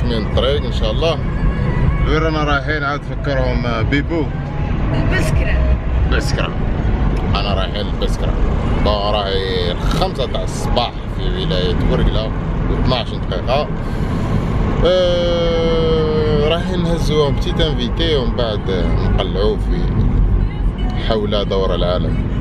مكملين الطريق ان شاء الله. وين رانا رايحين؟ عاد فكرهم بيبو. البسكرة. انا رايحين البسكرة. راهي 5 تاع الصباح في ولاية ورقلة و12 دقيقة. رايحين نهزوهم بتيت انفيتي ومن بعد نقلعو في حول دور العالم.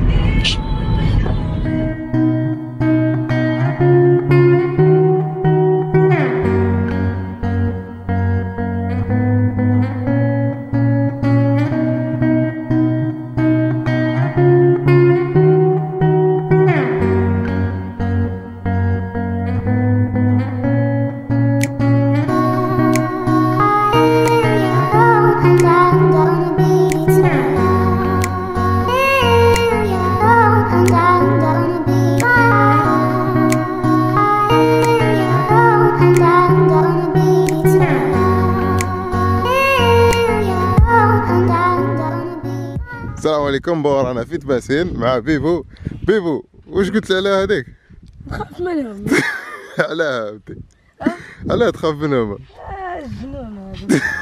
السلام عليكم. رانا في تباسين مع بيبو. بيبو واش قلت لي على هذيك؟ نخاف منهم. علاه عاودتي؟ علاه تخاف منهم؟ جنون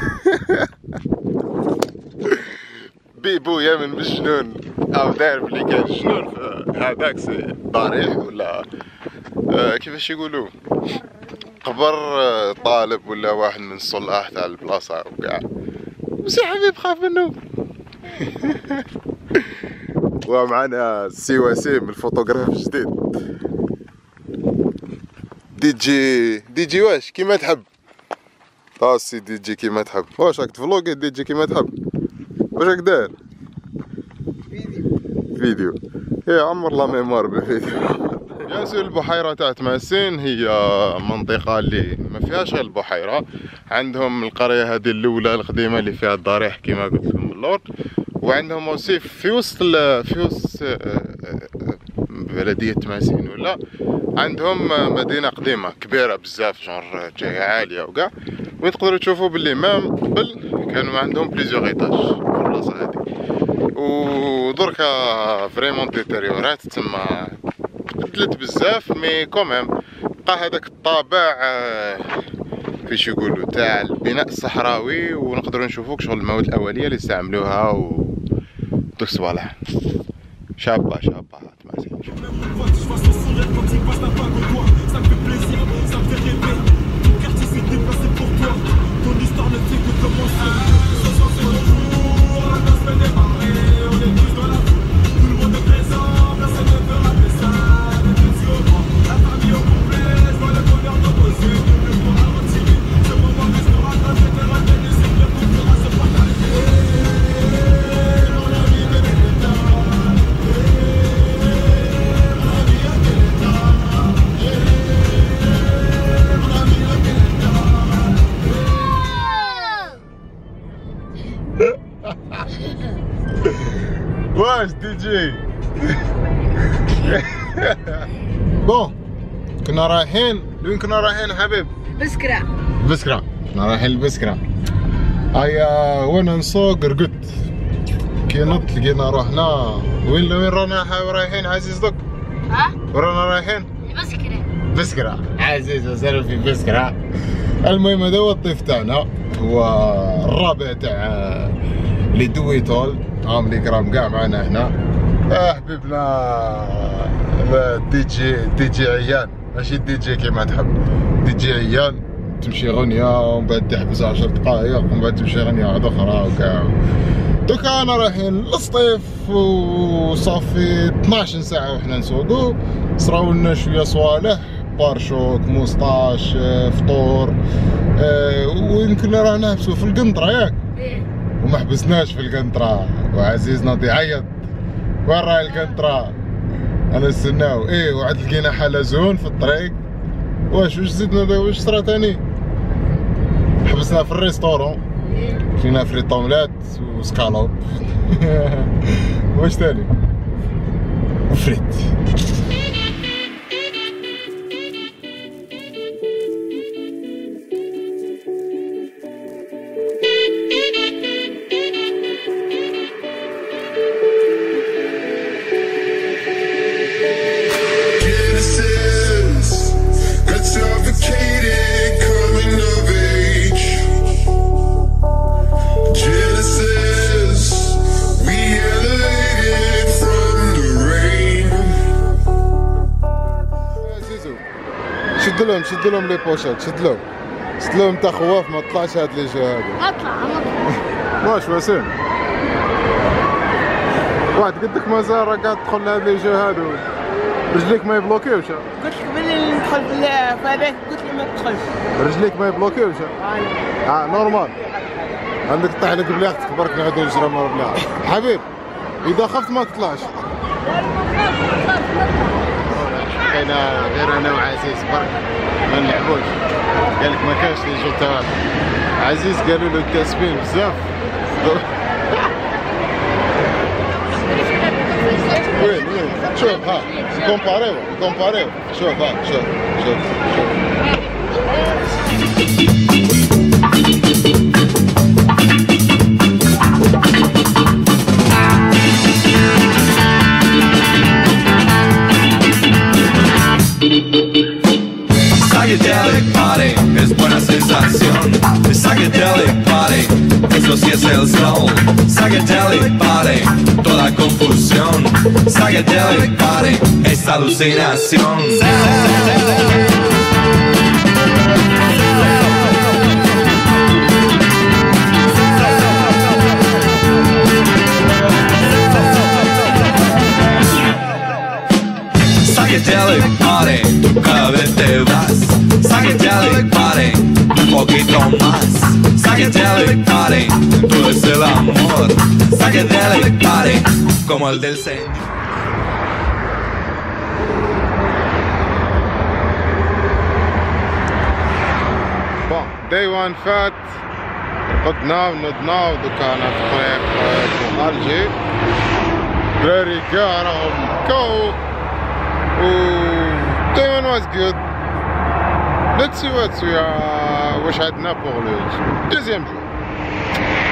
بيبو يا من بالجنون، او داير بلي كان جنون هذاك ضريح ولا كيفاش يقولوا قبر طالب ولا واحد من الصلاح تاع البلاصه وكاع. بس يا حبيب خاف منه. ومعنا سي وسيم الفوتوغراف الجديد. دي جي واش كيما تحب. سي دي جي كيما تحب. واش راك تفلوغي دي جي كيما تحب؟ واش راك داير؟ فيديو. هي عمر لا ميموار بالفيديو. بيان سور البحيرة تاع تماسين هي منطقة اللي ما فيهاش غير البحيرة، عندهم القرية هذه الأولى القديمة اللي فيها الضريح كيما قلت لكم من اللور، وعندهم اوسي في وسط بلدية تماسين ولا عندهم مدينة قديمة كبيرة بزاف جونر جاية عالية وكاع، وين تقدروا تشوفوا باللي مام قبل كانوا عندهم بليزيوغ ايطاج في البلاصة هذه، ودركا فريمون ديتيريورات تما بدلت بزاف، مي كوميم بقى هذاك الطابع كيفاش يقولوا تاع البناء الصحراوي، ونقدروا نشوفوا شغل المواد الاوليه اللي استعملوها دوك الصوالح. شابه تماسين. واش دي جي؟ بون كنا رايحين لوين كنا رايحين حبيب؟ بسكرة. كنا رايحين لبسكرة. هيا وانا نسوق رقدت كي نط لقينا روحنا وين رانا رايحين عزيز دوك؟ وين رانا رايحين؟ بسكرة عزيز سالو في بسكرة. المهم هذا هو الطيف تاعنا، هو الرابع تاع لي دويتول عام لي كرام كاع معنا هنا. حبيبنا دي جي عيان، ماشي دي جي كيما تحب، دي جي عيان تمشي غنية ومن بعد تحبس 10 دقايق ومن بعد تمشي غنية واحدة أخرى وكاع. دوكا أنا رايحين للصيف وصافي 12 ساعة وحنا نسوقو، صراولنا شوية صوالح، بارشوك، موسطاش، فطور، ويمكن رانا نحبسو في القنطرة ياك؟ وما حبسناش في القنطرة، وعزيز ناضي يعيط وين راهي القنطرة؟ انا نستناو. وعاد لقينا حلزون في الطريق. واش زدنا واش صرا تاني؟ حبسنا في الريستورون، كلينا فريت طوملات وسكالوب. واش تاني؟ وفريت. Genesis, got suffocated, coming of age. شد لهم لي بوشات، شد لهم انت خواف ما تطلعش هاد لي جو هادو. اطلع واش وسيم؟ واحد قدك مازال راه قاعد تدخل لهاد لي جو هادو، رجليك ما يبلوكيوش. قلت لك بلي ندخل في هذاك، قلت لي ما تدخلش. رجليك ما يبلوكيوش. نورمال. عندك طيح لك بلاختك برك نعودو نجرو مع بلاختك. حبيب اذا خفت ما تطلعش. حكينا غير انا وعزيز برك ما نلعبوش، قال لك ما كانش لي جو تاع عزيز، قالوا له كاسبين بزاف. وين شوف ها كومباريو شوف ها شوف. Psychedelic party es buena sensación. Psychedelic party, eso sí es el soul. Psychedelic party, toda confusión. Psychedelic party es alucinación. Psychedelic party, tú cada vez te vas. Psychedelic party, un poquito más. Psychedelic party, todo es el amor. Psychedelic party, como el del Señor. بون داي وان فات، رقدنا ونضنا ودوكا انا في الطريق خارجي، دراري كاع راهم كاو و day one was good. Let's see واش عندنا pour le deuxième jour.